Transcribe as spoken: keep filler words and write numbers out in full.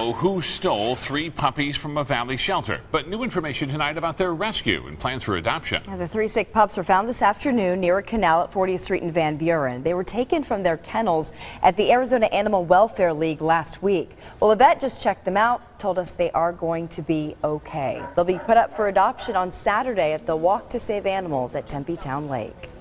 know who stole three puppies from a valley shelter, but new information tonight about their rescue and plans for adoption. Yeah, the three sick pups were found this afternoon near a canal at fortieth street in Van Buren. They were taken from their kennels at the Arizona Animal Welfare League last week. Well, a vet just checked them out, told us they are going to be okay. They'll be put up for adoption on Saturday at the Walk to Save Animals at Tempe Town Lake.